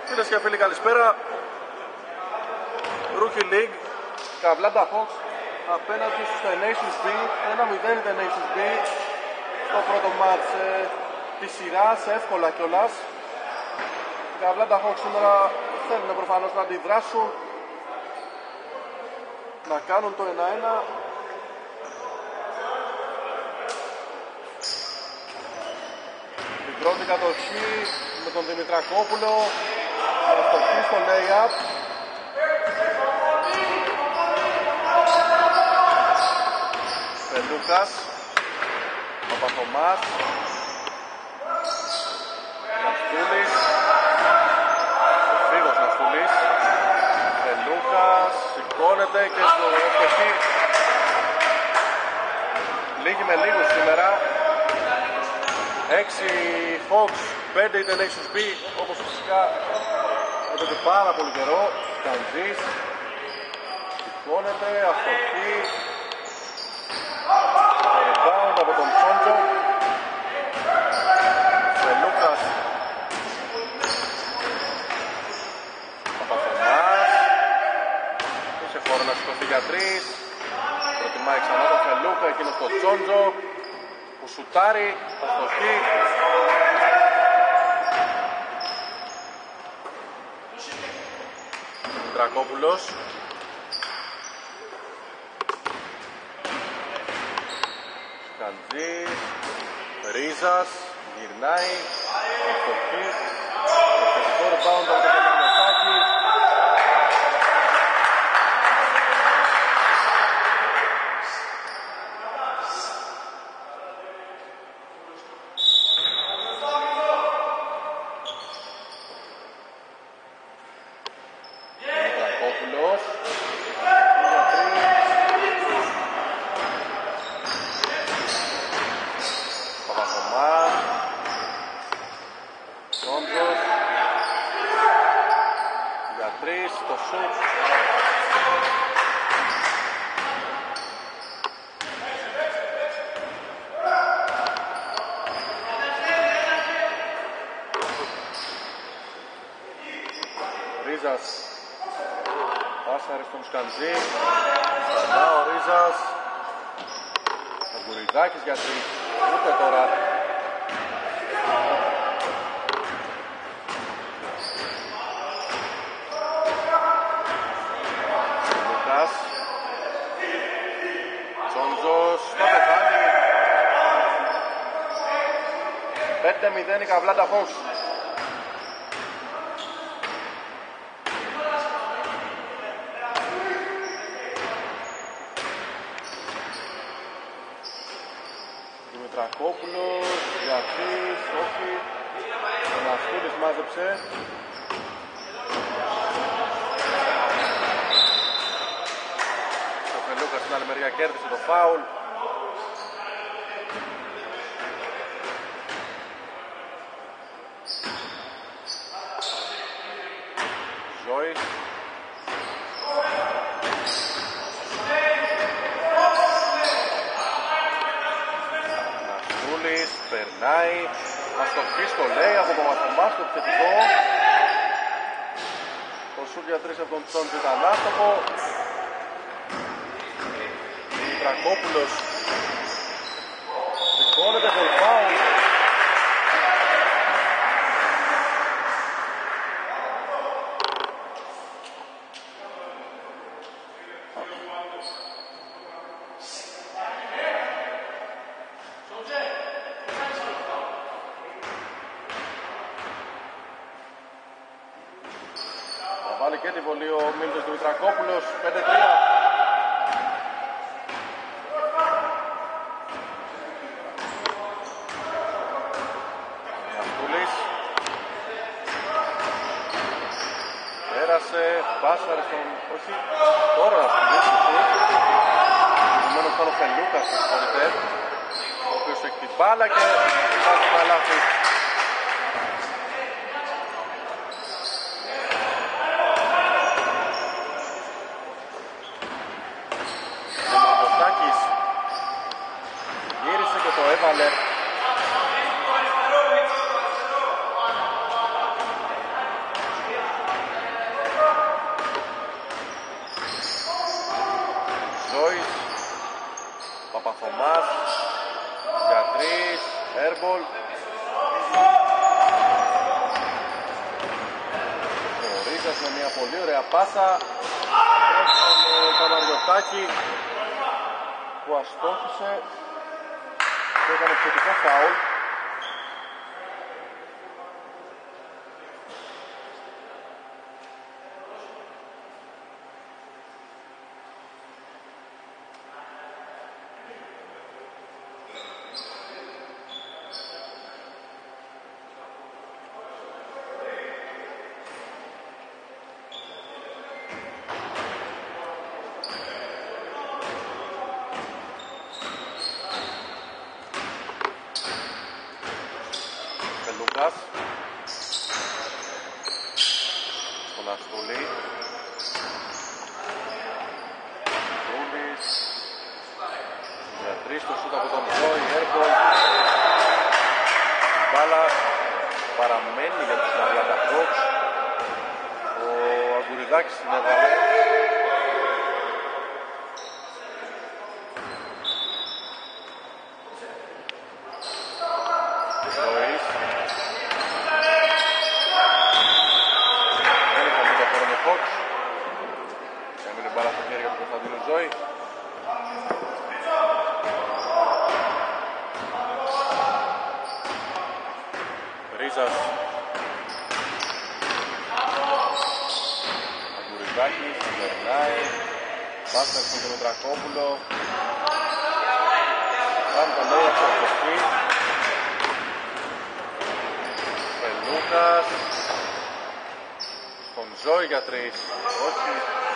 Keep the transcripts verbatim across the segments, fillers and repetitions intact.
Φίλες και φίλοι, καλησπέρα. Rookie League, Καβλάντα Hawks απέναντι στους εν έιτς ες μπι. ένα μηδέν εν έιτς ες μπι στο πρώτο μάτς ε, της σειράς, εύκολα κιόλας. Οι Καβλάντα Hawks σήμερα θέλουν προφανώς να αντιδράσουν, να κάνουν το ένα ένα. Την πρώτη κατοχή με τον Δημητρακόπουλο, να στοχεί στο lay-up. Πελούκας, Παπαθωμάς, Ναστούλης, ο φίλος Ναστούλης, Πελούκας, σηκώνεται και στο ευκαιστή. Λίγοι με λίγους σήμερα. έξι Hawks, πέντε οι εν έιτς ες μπι, όπως φυσικά εδώ και πάρα πολύ καιρό. Καντζής, σηκώνεται, αστοχή. Rebound από τον Τσόντζο. Φελούκας, Παπαθωμάς, είχε χώρο να σηκωθεί για τρεις. Προτιμάει ξανά τον Φελούκα, εκείνος τον Τσόντζο που σουτάρει, αστοχή. Δημητρακόπουλος, Καντζής, Ρίζας, γυρνάει, αστοχή. Επιθετικό rebound από το Κεμμενοτάκη. Ρίζας, πάσαρε στον Σκαντζή, ξανά ο Ρίζας, ο Γκουριδάκης για τρεις, ούτε τώρα. Λουκάς, Τσόντζος, στο πεθάνει. πέντε μηδέν η Καβλάντα Hawks. Δημητρακόπουλος, Γιατρής, όχι. Ο Ναστούλης μάζεψε. Ο Φελούκας στην άλλη μεριά κέρδισε το φάουλ. Ζώης. Περνάει, αστοχή στο λέει από τον Παπαθωμά στο επιθετικό. Το σουτ για τρεις από τον Τσόντζο ήταν άστοχο. Δημητρακόπουλος σηκώνεται for foul. Βάλει και τη βολή ο Μίλτος Δημητρακόπουλος, πέντε τρία. Ναστούλης. Πέρασε, πάσαρε στον... όχι, τώρα Ναστούλης. Επομένως ήταν ο Φελούκας, ο οποίος έχει την μπάλα και βάζει το καλάθι. Έβαλε Ρίζας με μια πολύ ωραία πάσα στον Καμαριωτάκη που αστόχησε και έκανε επιθετικό φάουλ. Στον Αστούλη Τούλης για τρεις το σούτ από τον Ζώη, airball. Η μπάλα παραμένει για τους Αтлάντα Hawks. Ο Αγκουριδάκης την έβαλε. Ρίζας Αγκουριδάκης, περνάει Βάστα στον Δημητρακόπουλο, κάνει το λέει από το σκι. Πελούκας στον Ζώη για τρεις, όχι.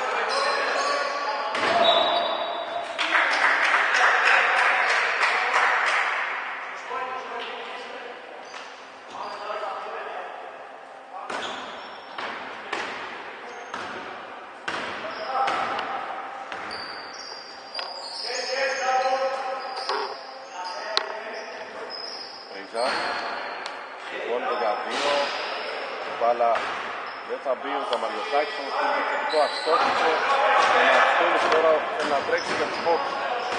Σηκώνεται για δύο. Η μπάλα δεν θα μπει ο Καμαριωτάκης, όμως το επιθετικό αστόχησε. Ο Μαστούλης τώρα θέλει να τρέξει για τους Hawks.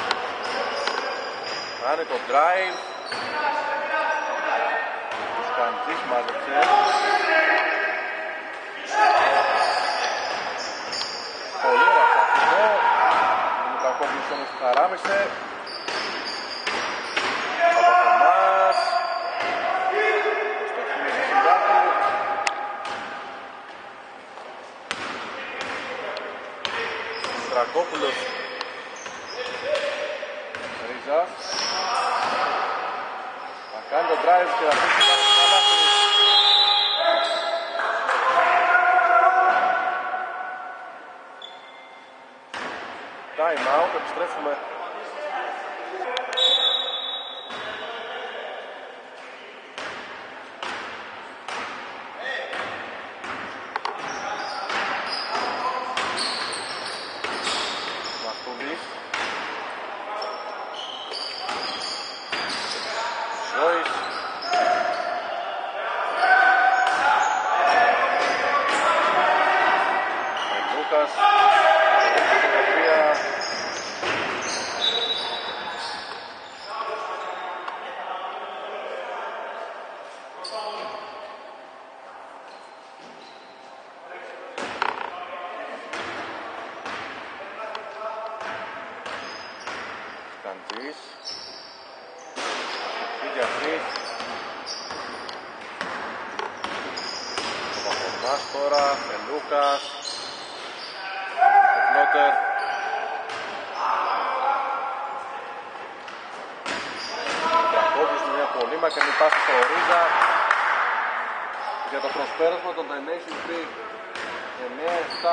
Κάνει το drive. Ο Σκαντζής μάζεψε. Πολύ ωραία αυτό. Ο Δημητρακόπουλος όμως χαράμισε. Τρακόπουλος Ρίζας θα κάνει το drive και θα πείσει το καλάθι. Time out, επιστρέφουμε. Καντζής για τρεις. Ο Παπορμάς τώρα, Μελούκας, ο Φλότερ. Ο Κακόπης με μια πολύ μακρινή πάση στο Ρίζα για το προσπέρασμα των Nations League εννέα επτά.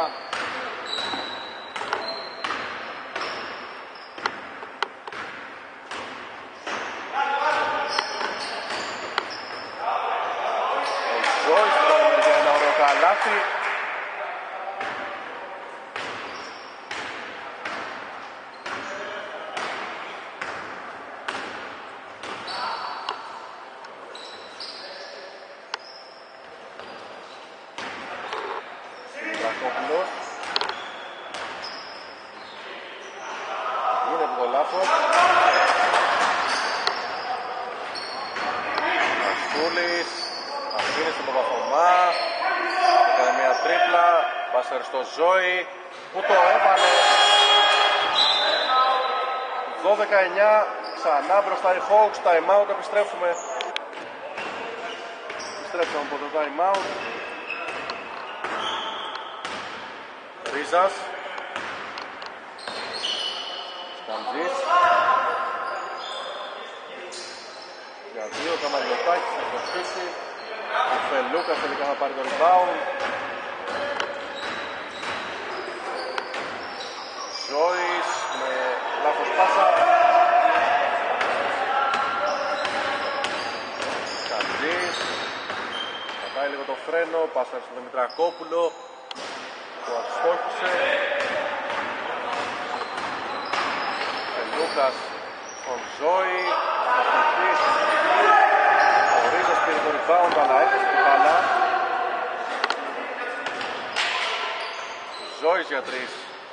Καλάθι. Δημητρακόπουλος. Γίνεται το λάθος. Αστούλης. Αφήνει στον Παπαθωμά. Έκανε μια τρίπλα. Πάσερ στο Ζόη που το έβαλε. Δώδεκα εννιά, ξανά μπροστά οι Hawks. Time out, επιστρέφουμε. Επιστρέψαμε από το time out. Ρίζας. Σκαντζής. Για δύο, Καμαριωτάκης θα το στήσει. Ο Φελούκας τελικά θα πάρει το rebound. Ζόης με λάθος πάσα. Σκαντζής. Πατάει λίγο το φρένο, πάσα στο Δημητρακόπουλο που αστόχησε. Φελούκας στον Ζόη. Αστοχής. Ο Ρίζας πήρε το rebound αλλά έπεσε την μπάλα. Ζόης για τρεις.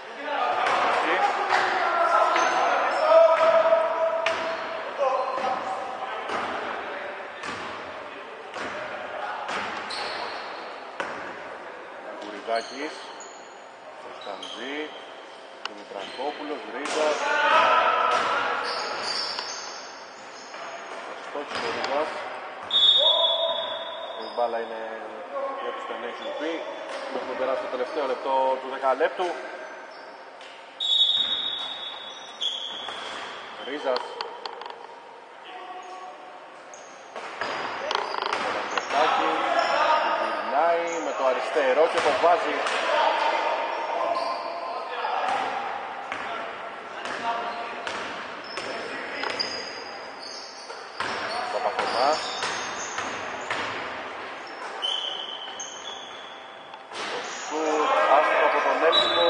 Κουριδάκης, Κωνσταντζή, Δημητρακόπουλος, Ρίζας. Στόχος ο Ρίζας. Η μπάλα είναι για τους Tenacious B. Έχουμε περάσει το τελευταίο λεπτό του δεκαλέπτου. Ρίζας. Κωνσταντζάκη. Γυρνάει με το αριστερό και το βάζει. Παπαθωμάς. Το σουτ άστοχο από τον Έψιμο.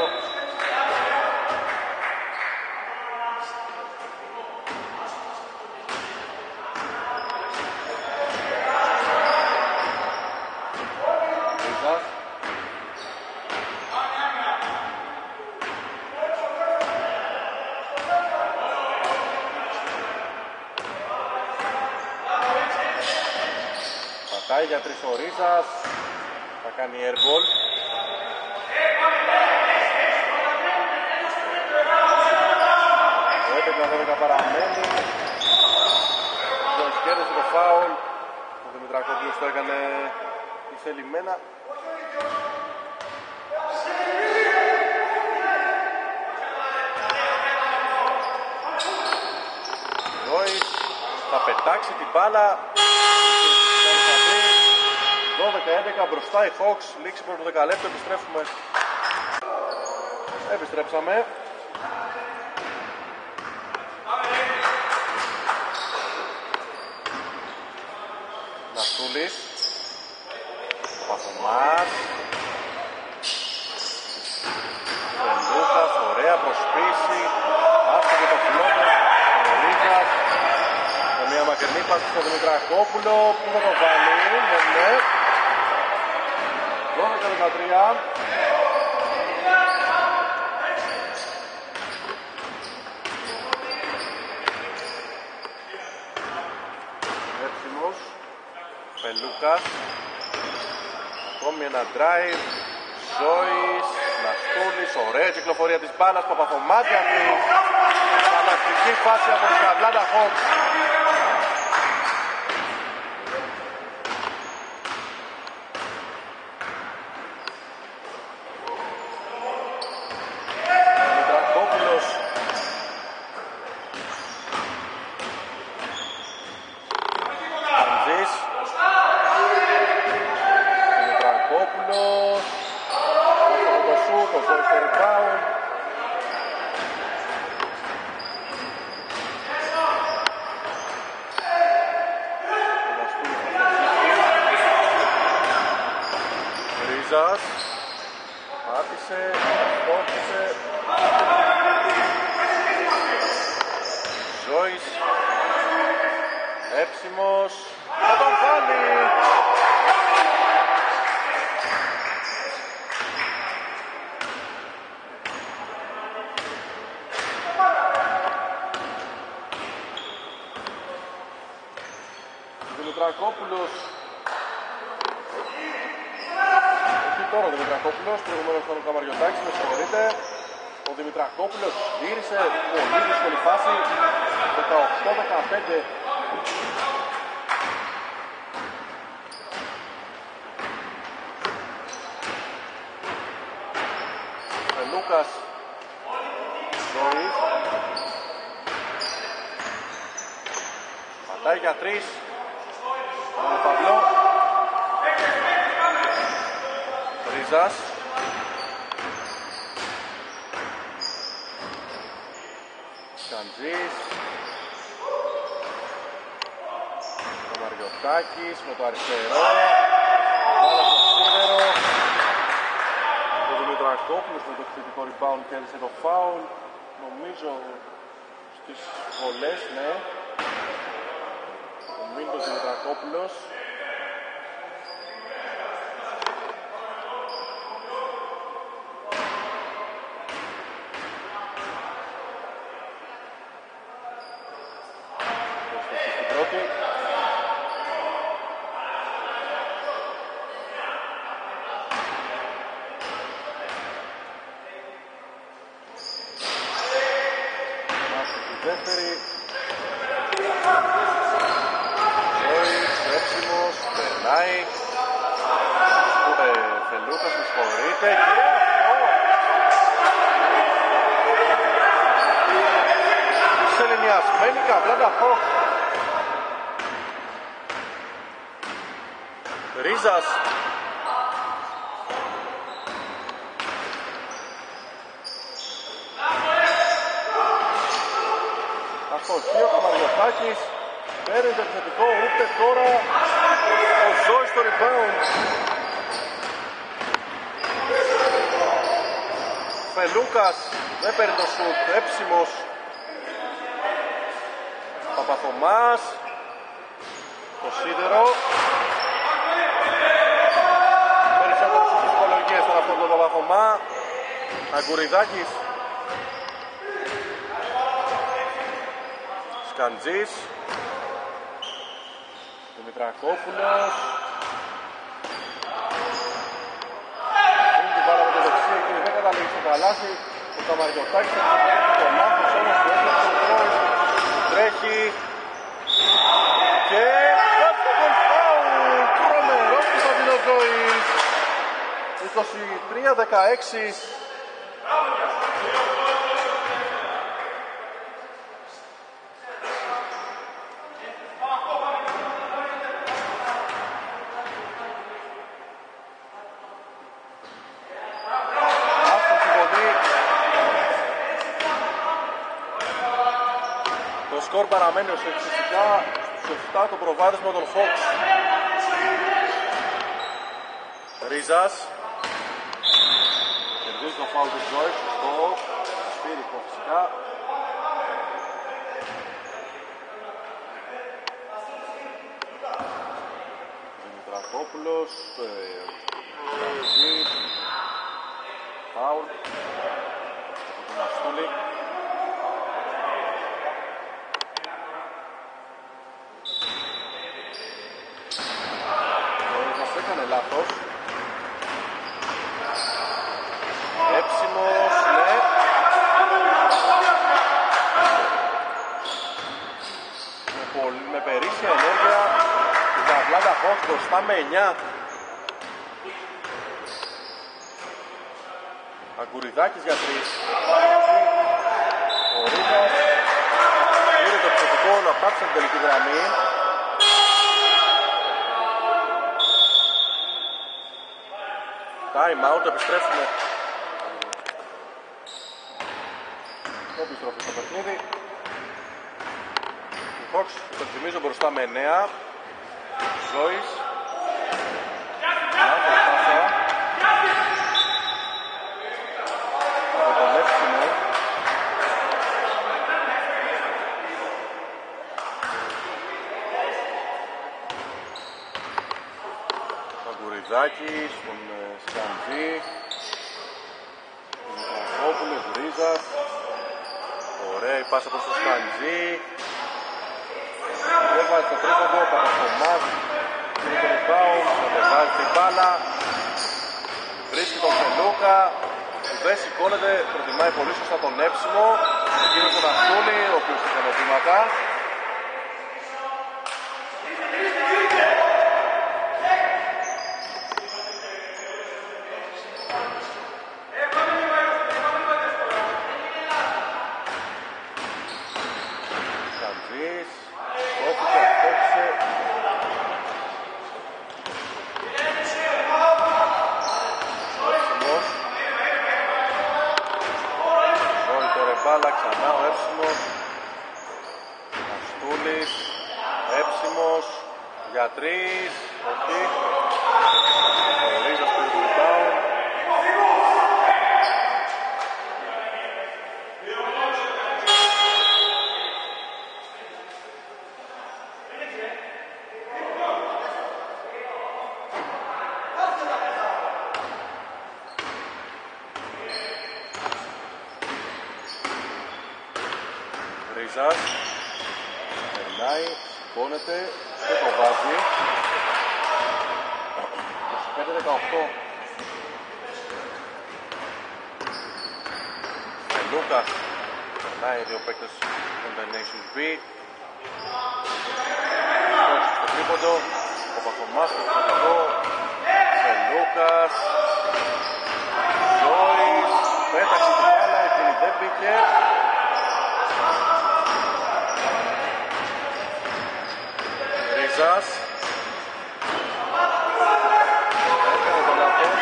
Πατάει για τρεις ο Ρίζας. Θα κάνει airball. Το έντεκα δώδεκα παραμένει. Το κέρδισε το φάουλ. Ο Δημητρακόπουλος το έκανε εισελειμμένα. Ρόης θα πετάξει την μπάλα. δώδεκα έντεκα μπροστά οι Hawks. Λήξη πρώτο δεκαλέπτο. Επιστρέφουμε. Επιστρέψαμε. Ναστούλης. Παθωμάς. Λούκας. Ωραία προσπίση. Άσε και το φλότο. Ο Ρίζας. Με μια μακρινή πάση στο Δημητρακόπουλο που θα το βάλει. Ναι, ναι. δώδεκα δεκατρία. Έψιμος. Φελούκας. Ακόμη ένα drive. Ζόης. Ναστούλης. Ωραία κυκλοφορία της μπάλας. Παπαθωμάτια της. Φανταστική φάση από τους Atlanta Hawks. Πάτησε, πότισε. Ζόης. Έψιμος. Θα τον βάλει. Δημητρακόπουλος. τώρα ο Δημητρακόπουλος, προηγουμένως ήταν ο Καμαριωτάκης, με συγχωρείτε. Ο Δημητρακόπουλος γύρισε, πολύ δύσκολη φάση, δεκαοκτώ δεκαπέντε. Ο Λούκας Ζωής πατάει για τρεις. Ο Παυλό Ρίζας Καντζής ο Μαριωτάκης με το αριστερό, βάλε το σίδερο. Ο Δημητρακόπουλος με το επιθετικό rebound κέρδισε το foul, νομίζω στις βολές, ναι. Ο Μίλτος Δημητρακόπουλος. Δεύτερη Ζωής, έψιμος, περνάει ε, Φελούκας, με συγχωρείτε. Και αυτό σεληνιασμένη καβλάντα Φόκ. Ρίζας Αστοχείο, Καμαριωτάκης παίρνει το επιθετικό, ούτε τώρα ο Ζώης στο rebound. Φελούκας δεν παίρνει το σουτ, έψιμος. Παπαθωμάς, το σίδερο. Περισσότερες ψυχολογίες στον αυτόν τον Παπαθωμά. Αγκουριδάκης. Σκαντζής, Δημητρακόπουλος, είναι την πάρα με το δεξί, εκείνη δεν καταλήγει στο καλάθι. Ο Καμαριωτάκης θα κάνει το λάθος, όμως που έκλειψε ο Τρόης, τρέχει και βάζει τον φάουλ. Τρομερός Κωνσταντίνος Ζωής, είκοσι τρία δεκαέξι. Το σκορ παραμένει ως εξής, φυσικά στους επτά το προβάδισμα των Hawks. Ρίζας κερδίζει το φάουλ του Ζωής, σωστό, σφύρικο φυσικά. Δημητρακόπουλος, Καντζής, φάουλ από τον Μαστούλη. Έκανε λάθος. Έψιμος, ναι. Με, πολύ, με περίσσια ενέργεια η Αтлάντα Hawks μπροστά με εννιά. Αγκουριδάκης για τρεις. Ο Ρίγας πήρε το επιθετικό να πάψει την τελική γραμμή. Time out, επιστρέφουμε. Επιστροφή στο παιχνίδι. Οι Hawks, υπενθυμίζω, μπροστά με εννέα. Ζωής. Λάθος πάσα. Από τον εύσημο. Αγκουριδάκης, τον Σκαντζή, τον Δημητρακόπουλος, Ρίζας. Ωραία η πάσα προς τον Σκαντζή. Δεν βάζει το τρίποντο, Παπαθωμάς, είναι το rebound, κατεβάζει την μπάλα. βρίσκει τον Φελούκα που δεν σηκώνεται, προτιμάει πολύ σωστά τον έψιμο. Εκείνος τον Αστούλη, ο οποίος έκανε βήματα. Καντζής, στόχισε, στόχισε. Έψιμος. Ζόρι το ρεμπάλα, ξανά ο Έψιμος. Αστούλης, Έψιμος, για τρεις, όχι. Ο Ρίζας του rebound. Ρίζας, περνάει, σηκώνεται και το βάζει. είκοσι πέντε δεκαοκτώ. Λούκας, περνάει δύο παίκτες των The Nations B. Στο τρίποντο, ο Παπαμάστος στο εδώ. Ο Λούκας, Ζόρις, πέταξε την μπάλα, εκείνη δεν μπήκε. Ρίζας, έκανε το λάθος.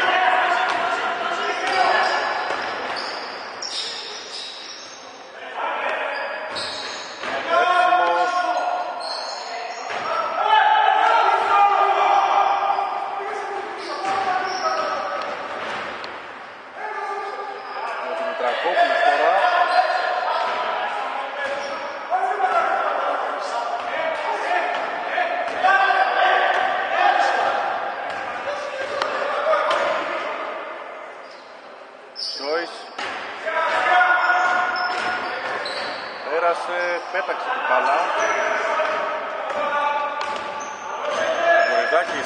Έψιμος. Ο Δημητρακόπουλος τώρα. Πέρασε, πέταξε την μπάλα. Βορυδάκης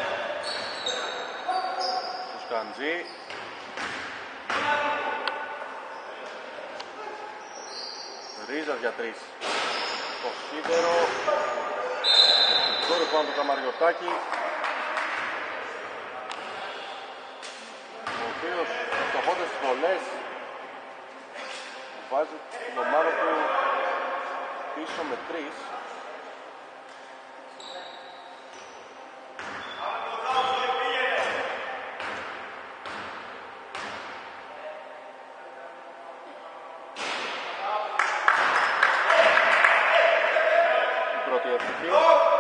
στους Καντζή. Ρίζας για τρεις. Το σίδερο. Τώρα πάνω το Καμαριωτάκι, ο οποίος στοχώντας τις βολές βάζει την ομάδα του πίσω με τρεις. Η πρώτη ευτυχή.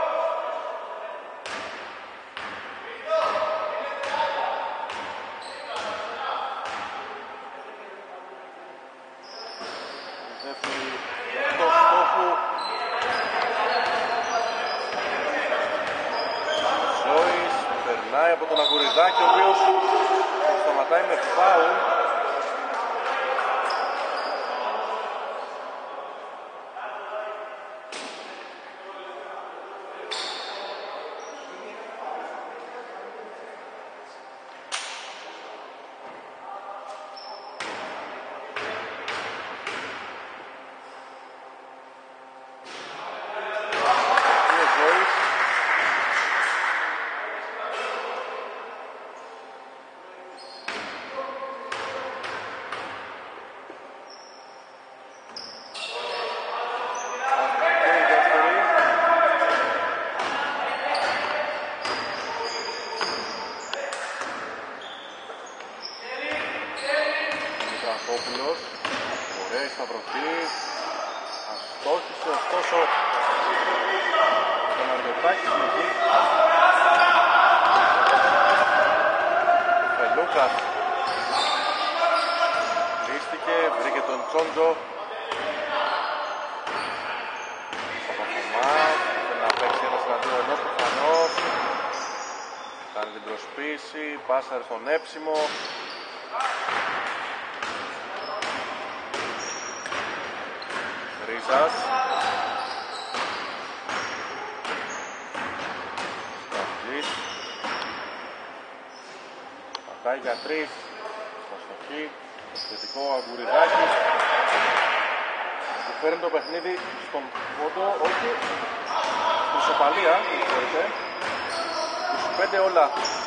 Από τον Αγκουριδάκη, ο οποίος σταματάει με φάουλ. Ωραία σταυρωτή, αστόχησε, ωστόσο τον Αργετάκη συνεχεί. Ο Φελούκας λύστηκε, βρήκε τον Τσόντζο. Ο Παπαμάς θέλει να παίξει ένας εναντίον ενός προφανώς. Κάνει την προσποίηση, πάσαρε στον έψιμο. Ρίζας. Σταυτζής. Σταματάει για τρεις. Αστοχή. Θετικό Αγκουριδάκης. Που φέρνει το παιχνίδι στον πόντο, όχι. Στην ισοπαλία, μπορείτε. είκοσι πέντε όλα.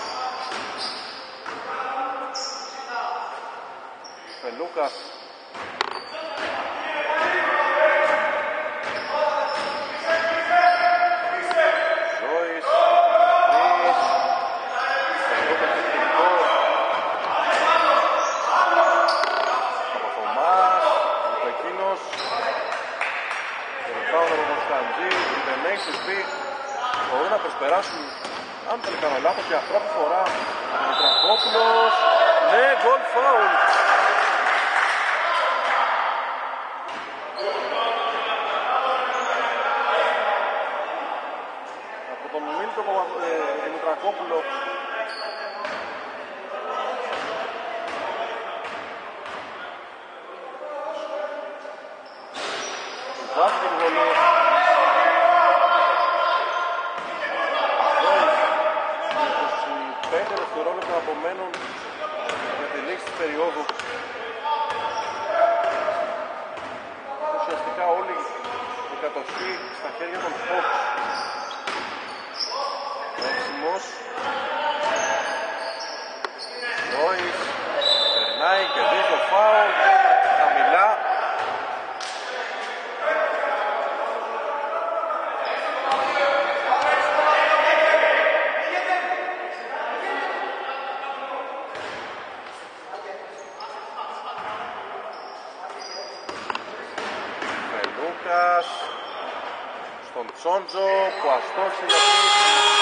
Φελούκας. Ζώης. Τρεις. Φελούκας τεχνικό. Παπαθωμάς. Εκείνος. Το ρεκάουνο από Κωνσταντζή. Η Tenacious B μπορούν να προσπεράσουν, αν δεν κάνω λάθος, για πρώτη φορά. Ο Μητρακόπουλος. Ναι, γκολ φάουλ. Από τον Μίλτο ε, Μητρακόπουλο. Βάζει την βολή. είκοσι πέντε δευτερόλεπτα απομένουν για τη λήξη της περίοδου. Ουσιαστικά όλη η κατοχή στα χέρια των Fox. Έξιμος. Ρόης. Περνάει και δει το φάουλ. Χαμηλά. Στον Τσόντζο που αστώσει για τρεις.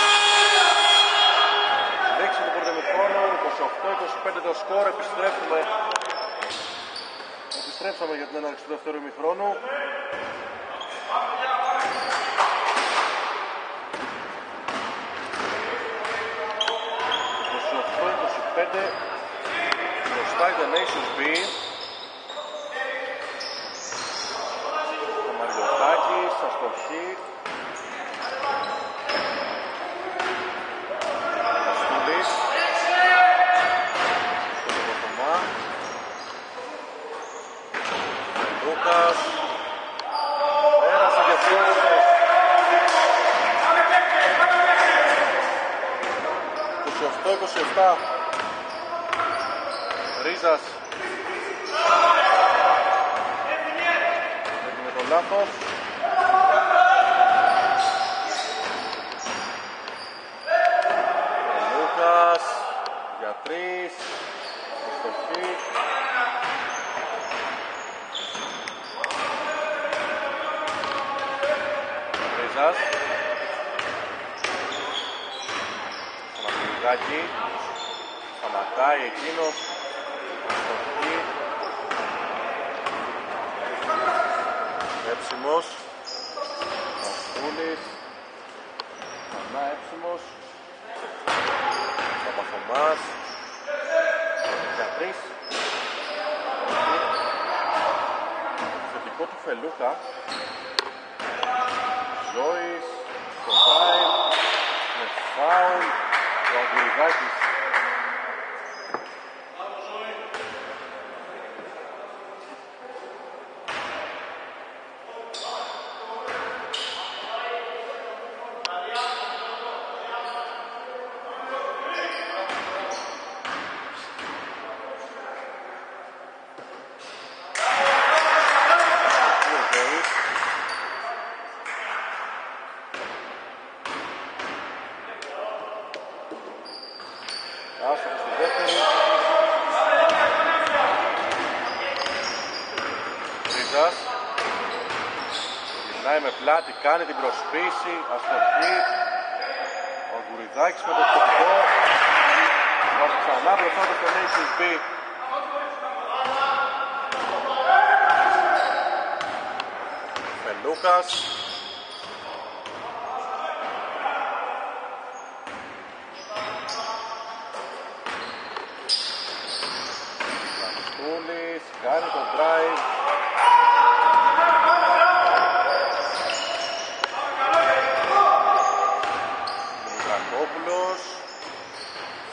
Λήξη του πρωτομηχρόνου, είκοσι οκτώ είκοσι πέντε το σκορ. Επιστρέφουμε. Επιστρέψαμε για την έναρξη του δεύτερου ημιχρόνου. είκοσι οκτώ είκοσι πέντε μπροστά η Tenacious B. Αστοχή. Αστούλης. Στο Λεβοτομά. Λούκας. Πέρασε και αυτός. είκοσι οκτώ είκοσι επτά. Ρίζας. Έχουμε το λάθος. Για τρεις. Αστοχή. Ρίζας. Αναπληκτάκι. Σταματάει εκείνος. Αστοχή. Έψιμος. Μαστούλης. Ξανά έψιμος. Παπαθωμάς. Για τρεις. Θετικό του Φελούκα. Ζώης. Στο drive. Με φάουλ. Ο Αγκουριδάκης. Με πλάτη, κάνει την προσποίηση, αστοχή. Ο Αγκουριδάκης με το θετικό. Βάζει ξανά μπροστά το Tenacious B. Φελούκας. Λαστούλης, κάνει το drive.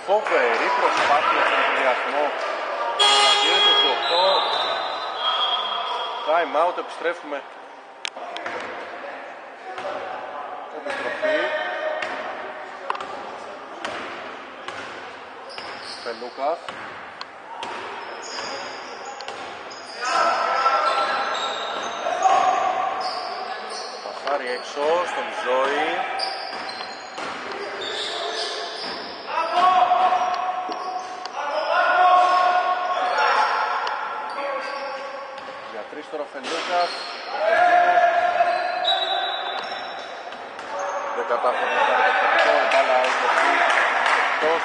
Φοβερή προσπάθεια στον εμβολιασμό. δύο είκοσι οκτώ. Time out, επιστρέφουμε. Επιστροφή. Πελούκας. Πασάρι έξω στον Ζώη. Για τρεις τώρα Φελούκας. Δεν κατάφερε να κάνει το θετικό, η μπάλα είναι εκτός.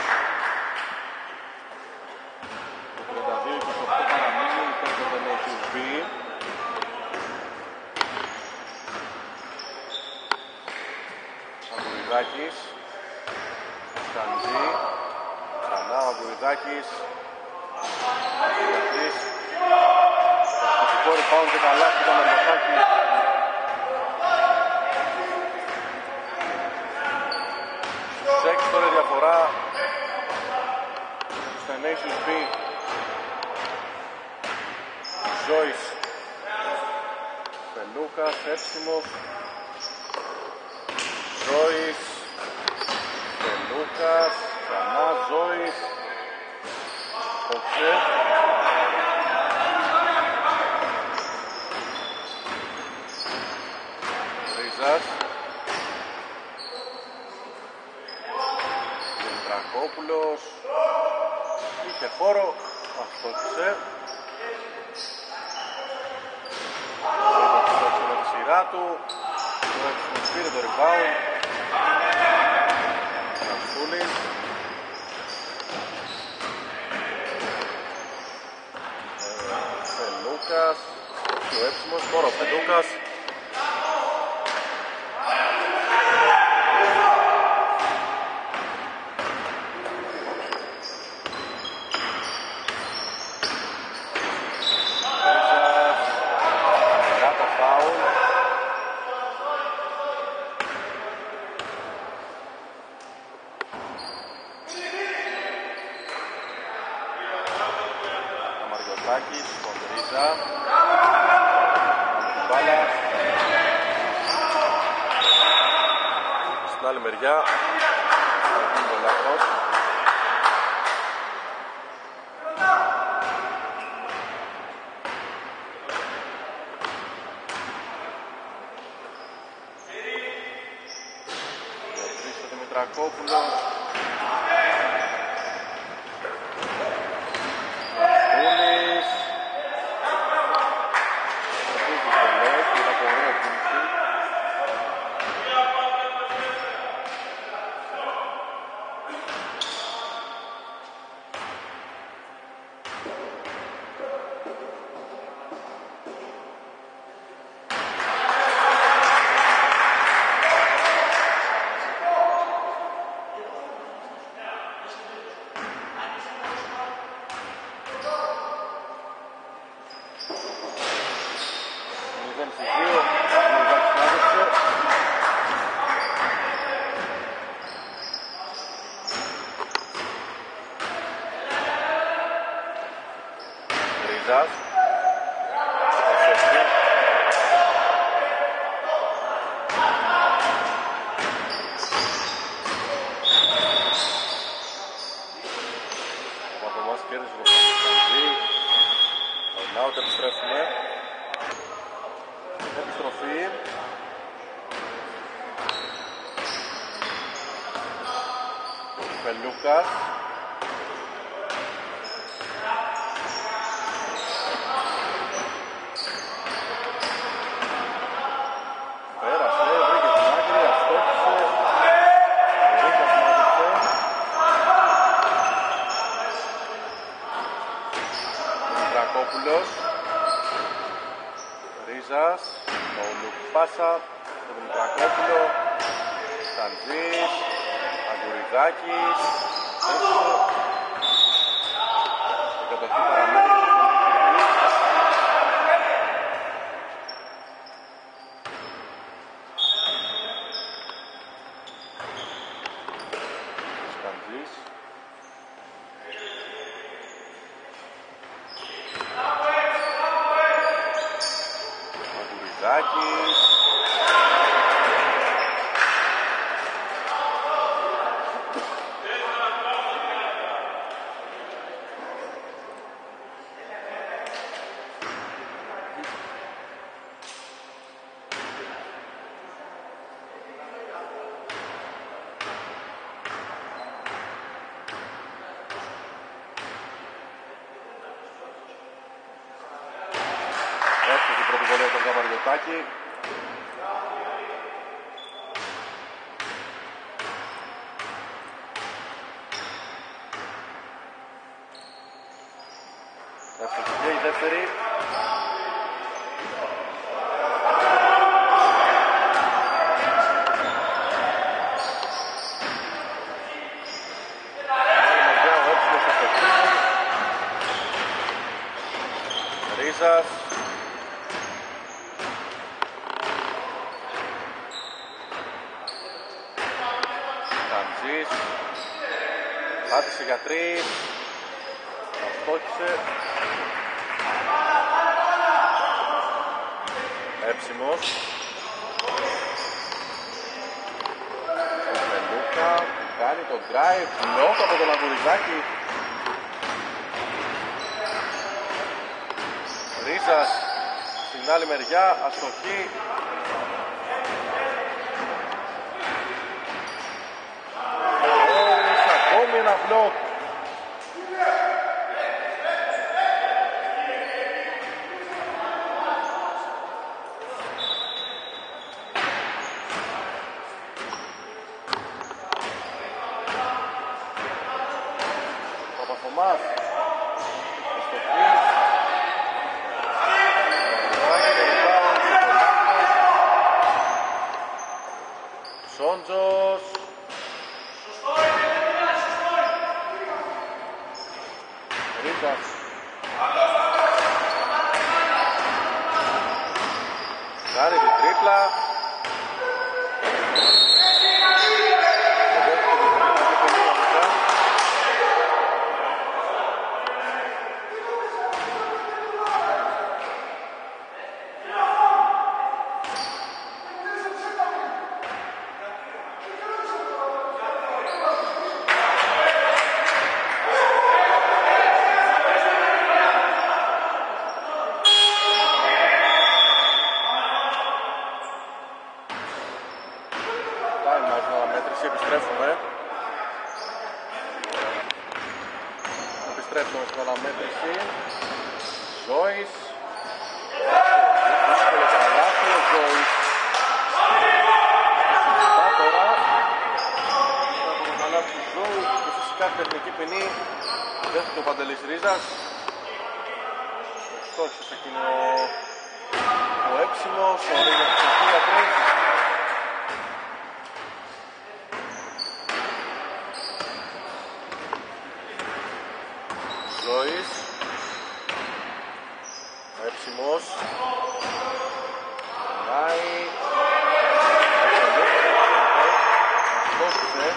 Το τριάντα δύο είκοσι οκτώ παραμείνει, υπέρ των Nations B. Αγκουριδάκης, Σκαντζή, ξανά ο Αγκουριδάκης, για τρεις. Φυσικό rebound και καλά και το Μερμοσάκη. Σε έξι τώρα διαφορά στα Nations B. Ζώης, Πελούκας, εύσημος. Ζώης, Πελούκας, ξανά Ζώης, Κόξε. Ρίζας, Δημητρακόπουλος, είχε χώρο, αυτόξε. Με τη σειρά του, το πήρε το rebound. Καστούλης. Πελούκας, ο έψιμος, τώρα ο Πελούκας. Αμαριωτάκης, Κοντρίζα. Μπάλα. Στην άλλη μεριά. Θα γίνει το λάθος. Ο Δημητρακόπουλος. Ρίζας. Ο Παπαμάς κέρδισε το Παπαμάς. Out, επιστρέφουμε. Επιστροφή. Πελούκας. Πέρασε, βρήκε την άκρη, αστόχησε. Ρίζας μάτισε. Δημητρακόπουλος. Ρίζας. Το Λουκπάσα. Το Δημητρακόπουλο. Καντζής. Αγκουριδάκης. Έξω. Η κατοχή παραμένει. Καντζής. βολή από τον Καβαριωτάκη. Ευτυχία η δεύτερη. Ρίζας. Καντζής. Πάτησε για τρεις. Αστόχησε. Έψιμος. Ο Μελούκα που κάνει το drive. Λόκ από τον Αγγουριδάκη. Ρίζας στην άλλη μεριά, αστοχή. Όλης, ακόμη ένα μπλοκ. Παπαθωμάς, αστοχή. Σόντζος. Ρίζας. Κάνει την τρίπλα. Επιστρέφουμε. Επιστρέφουμε στην αναμέτρηση. Ζώης. Δύσκολο καλάθι ο Ζώης. Σωστά τώρα. Από το καλάθι του Ζώου και φυσικά τεχνική ποινή. Δέχεται ο Παντελής Ρίζας. Στόχισε σε εκείνο ο Έψιμος. Ο Ρίζας του για τρεις. Ζώης. Έψιμος. Νάει. Στόχισε.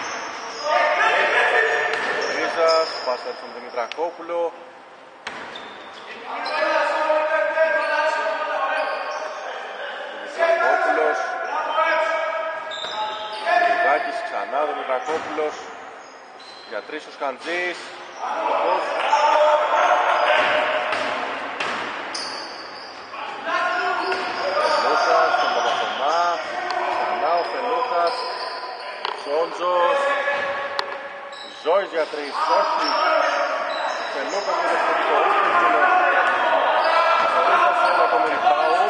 Ρίζας. Πάσα στον Δημητρακόπουλο. Δημητρακόπουλος. Δημητράκης ξανά. Δημητρακόπουλος. Για τρεις ο Σκαντζής. Σόντζος. Ζώης για τρεις, όχι. Φελούκας με το σκοτικό ούτως. Ρίζας σε ένα ακόμη rebound.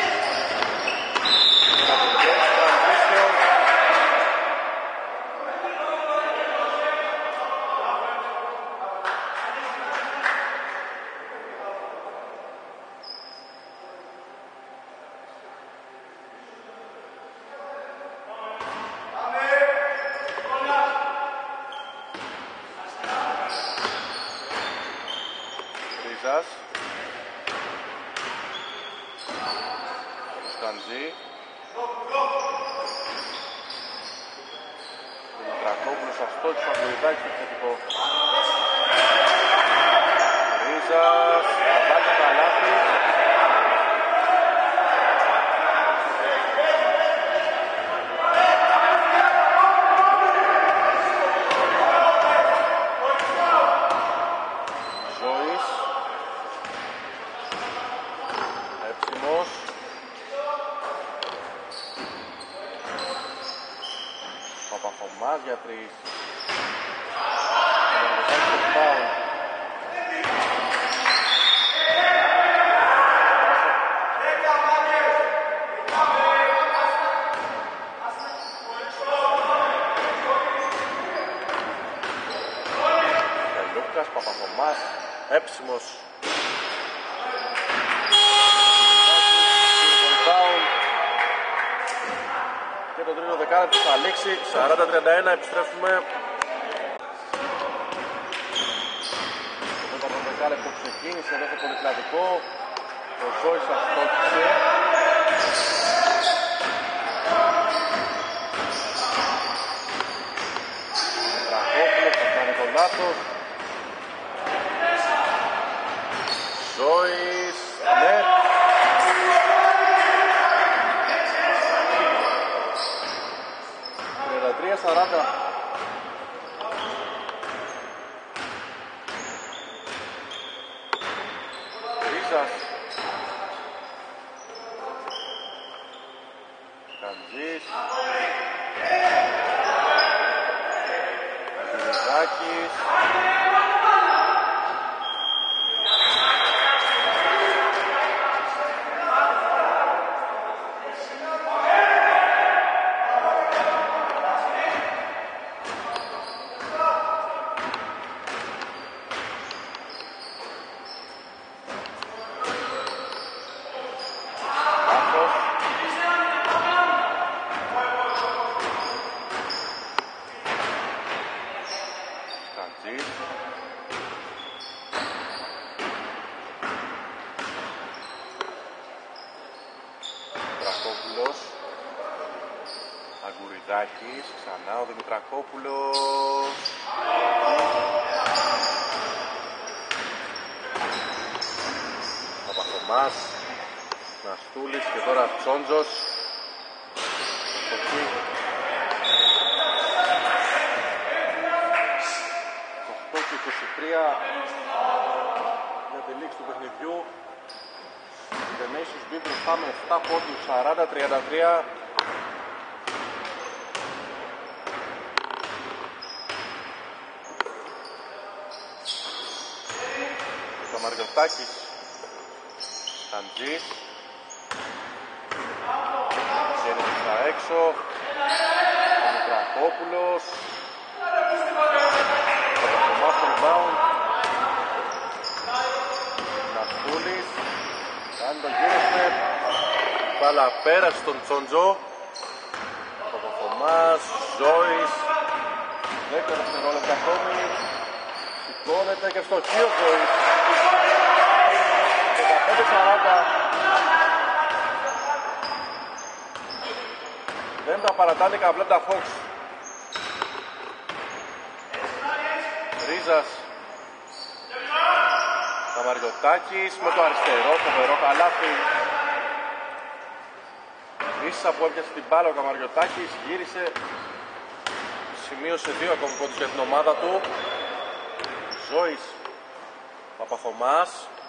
Να την τρέξει transition. Σκαντζή. Δημητρακόπουλος αυτός, Αγγουριδάκης στο θετικό. Ρίζας, θα βάλει το καλάθι. Ζώης. Έψιμος. Παπαθωμάς για τρεις. Έψιμος. Και το τρίτο δεκάλεπτο θα λήξει. σαράντα τριάντα ένα, επιστρέφουμε. Το τέταρτο δεκάλεπτο ξεκίνησε εδώ στο πολυκλαδικό. Ο Ζώης αστόχησε. Τρακόπουλος θα κάνει το λάθος. Ζώης, ναι. τριάντα τρία σαράντα. Ρίζας. Καντζής. Ριζάκης. Αγκουριδάκης, ξανά ο Δημητρακόπουλος. Παπαθωμάς, Ναστούλης και τώρα Τσόντζος. οκτώ και είκοσι τρία για τη λήξη του παιχνιδιού. Η The Nations B μπροστά με επτά πόντους, σαράντα τριάντα τρία. Μαριωτάκης, Σαντζής, βγαίνει στα έξω, ο Μητρακόπουλος, ο Παπαθωμάς στο rebound, Ναστούλης, κάνει τον γύρο step, μπάλα πέρασε στον Τσόντζο, ο Παπαθωμάς, Ζώης, δέκα δευτερόλεπτα ακόμη, σηκώνεται και στο χείο Ζώης. πέντε σαράντα. Δεν τα παρατάνε και απλά τα Fox. Ρίζας. Καμαριωτάκης με το αριστερό, φοβερό καλάθι. Ίσα που έπιασε την μπάλα ο Καμαριωτάκης, γύρισε. Σημείωσε δύο ακόμη πόντους για την ομάδα του. Ζώης. Παπαθωμάς.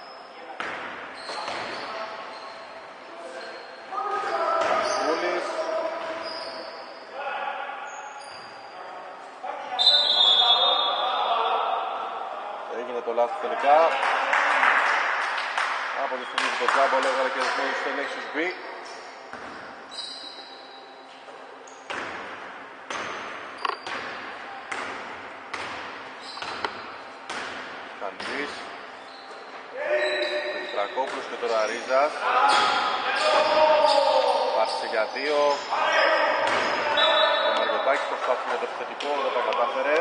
Λάθος τελικά. Από τη στιγμή που το τζάμπολ έβγαλε και ρυθμίζει στο Nexus B. Καντζής. Δημητρακόπουλος και τώρα Ρίζας. Πάσησε για δύο. Ο Μαριωτάκης προσπάθησε με το επιθετικό, δεν τα κατάφερε.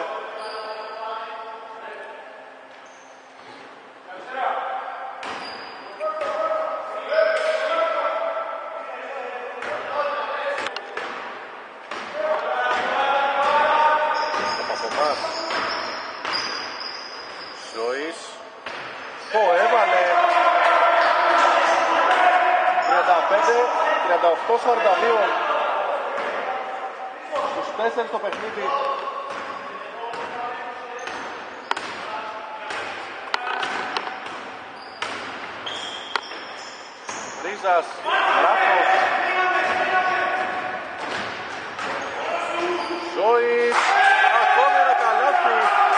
τριάντα οκτώ σαράντα δύο στους τέσσερις το παιχνίδι. Ρίζας, λάθος. Ζώης, ακόμη ένα καλάθι.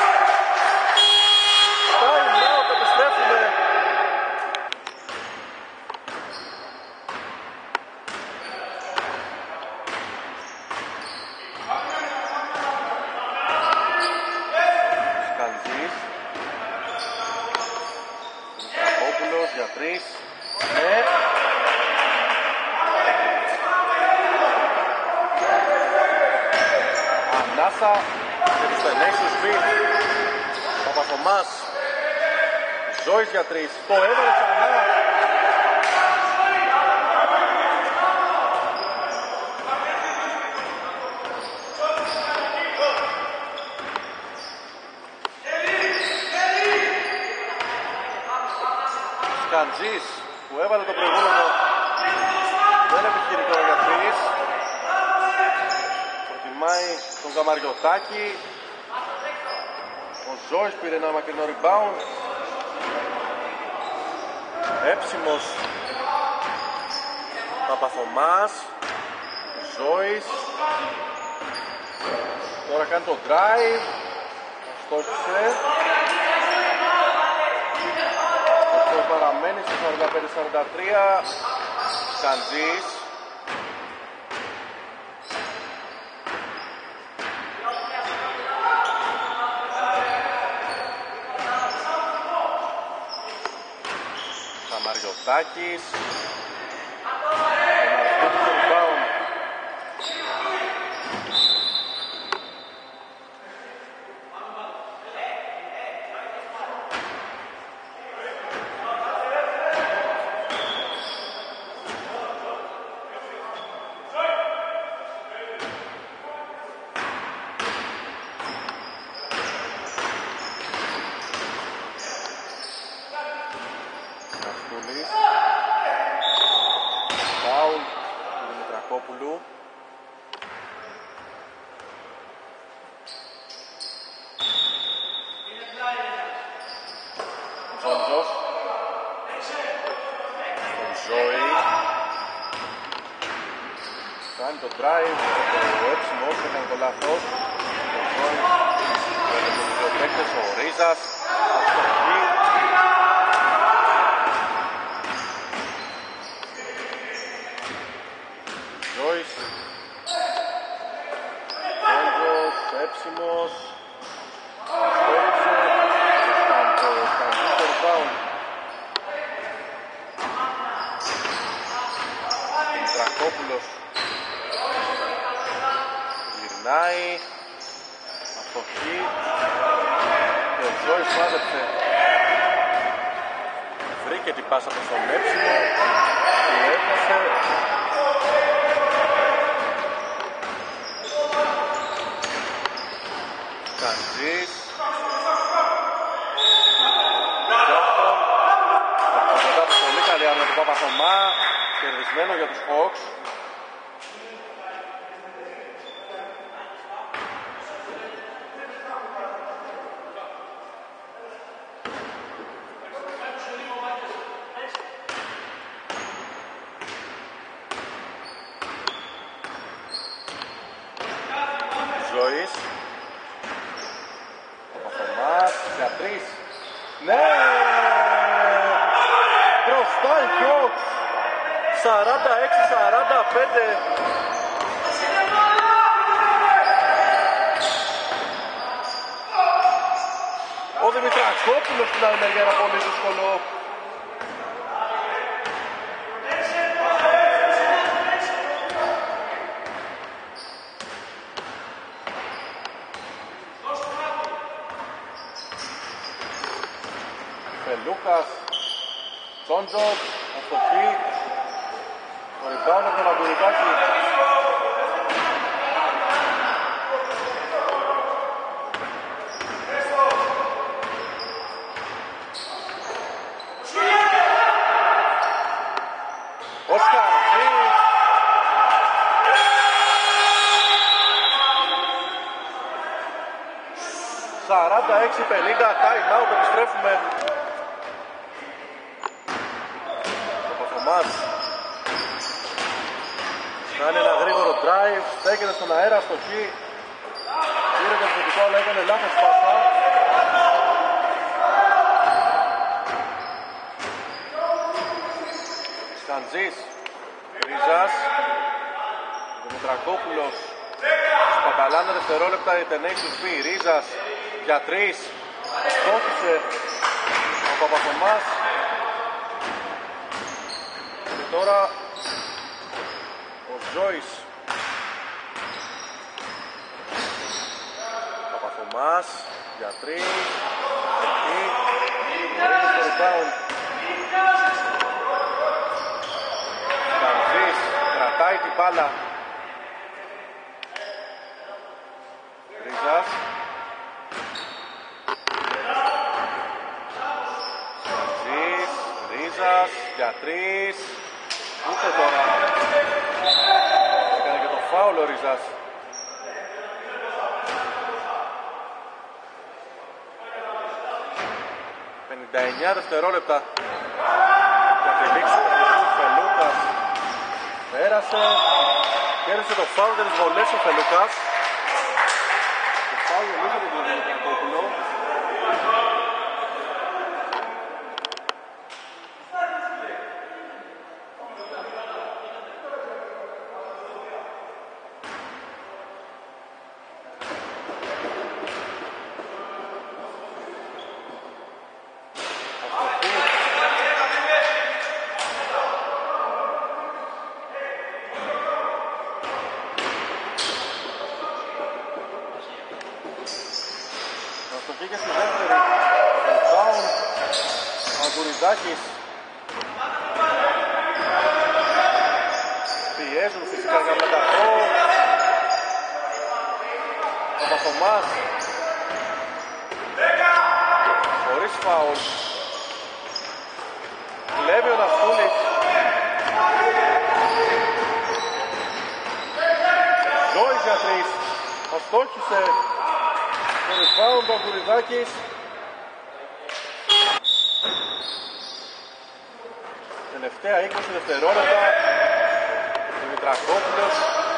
Time out, επιστρέφουμε. Παπαδόπουλος για τρεις. Ναι. Ανάσα και τους Tenacious B. Παπαθωμάς. Ζώης για τρεις. Το έβαλε ξανά. Σκαντζής που έβαλε το προηγούμενο δεν επιχειρεί τώρα για τρεις. Προτιμάει τον Καμαριωτάκη. Ο Ζώης πήρε ένα μακρινό rebound. Έψιμος Παπαθωμάς. Ζώης τώρα κάνει το drive. Αστόχισε. Παραμένει στο σαράντα πέντε σαράντα τρία. Σκαντζής. Καμαριωτάκης. Κάνει το drive, το έψιμο, έκανε το λάθος. Ο παίκτες, ο Ρίζας, αστοχή. Ζώης. Πόντος, έψιμος. Στόχισε. Σκαντζής το rebound. Δημητρακόπουλος. Γυρνάει, αστοχή και ο Ζώης μάζεψε. Βρήκε την πάσα προς τον έψιμο, του έπασε. Σκαντζής. Από μετά από πολύ καλή άμυνα του Παπαθωμά, κερδισμένο για τους Hawks. Ζώης. Παπαθωμάς για τρεις. Ναι! Μπροστά οι Hawks. σαράντα έξι σαράντα πέντε. Ο Δημητρακόπουλος στην άλλη μεριά, ένα πολύ δύσκολο. Λούκας, Τσόντζος, αστοχή, το rebound από τον Αγκουριτάκη. Ο Σκαντζής. σαράντα έξι πενήντα, time out, επιστρέφουμε. Κάνει ένα γρήγορο drive, στέκεται στον αέρα, αστοχή. Πήρε το θετικό, αλλά έκανε λάθος πάσα. Σκαντζής, Ρίζας, Δημητρακόπουλος. Σπαταλάνε δευτερόλεπτα η Tenacious B. Ρίζας για τρεις. Στόχισε ο Παπαθωμάς. τώρα ο Ζώης. Παπαθωμάς για τρεις. Εκεί. Μωρίνος στο rebound. Κανζής κρατάει την μπάλα. Ρίζας. Κανζής. Ρίζας για τρεις. Ούτε τώρα. Έκανε και το φάουλ ο Ρίζας. πενήντα εννιά δευτερόλεπτα για τη λήξη του παιχνιδιού. Φελούκας πέρασε, κέρδισε το φάουλ για τις βολές ο Φελούκας. Το φάουλ νομίζω για τον Ολυμπιακόπουλο. Βγήκε στη δεύτερη. Rebound. Αγκουριδάκης. Πιέζουν φυσικά για μεταχώ. Παπαθωμάς. Χωρίς φάουλ. Κλέβει ο Ναυτούλης. Ζώης για τρεις. Αστόχησε. Το rebound ο Αγκουριδάκης. Τελευταία είκοσι δευτερόλεπτα. Δημητρακόπουλος.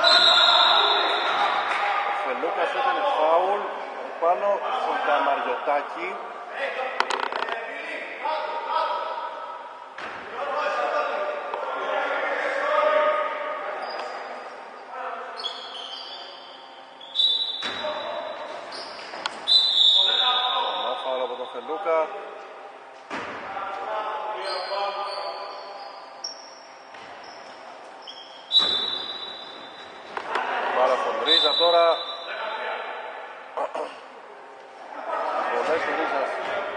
Ο Φελούκας έκανε φάουλ πάνω στον Καμαριωτάκη. Φελούκα. Μπάλα στον Ρίζα τώρα. Βολές του Ρίζας.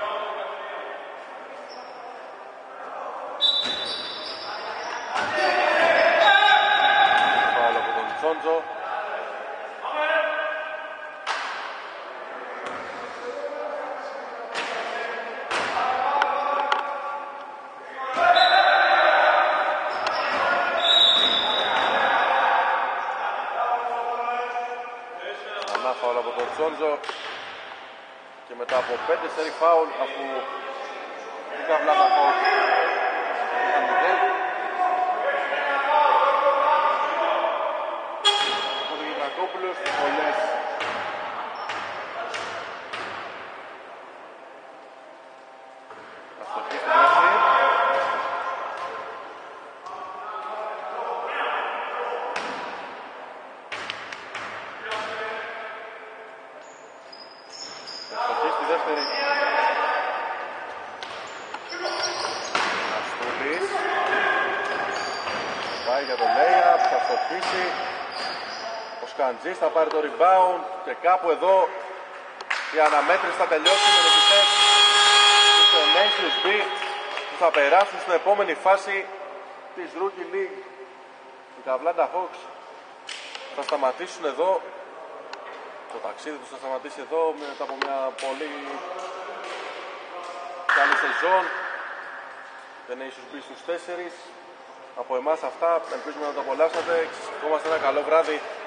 Μπάλα από τον Τσόντζο. Και μετά από πέντε σερί φάουλ, αφού η Καβλάτα φάουλ είχαν μηδέν, ο Δημητρακόπουλος στις βολές. Αστοχή στην μέση. Δεύτερη. Αστούλης. Πάει για το lay-up, θα στοχίσει. Ο Σκαντζής θα πάρει το rebound και κάπου εδώ η αναμέτρηση θα τελειώσει με νικητές του Nations B που θα περάσουν στην επόμενη φάση της Rookie League. Οι Atlanta Hawks θα σταματήσουν εδώ. Το ταξίδι τους θα σταματήσει εδώ μετά από μια πολύ καλή σεζόν. The Nations B στους τέσσερις. Από εμάς αυτά, ελπίζουμε να το απολαύσατε. Ευχόμαστε ένα καλό βράδυ.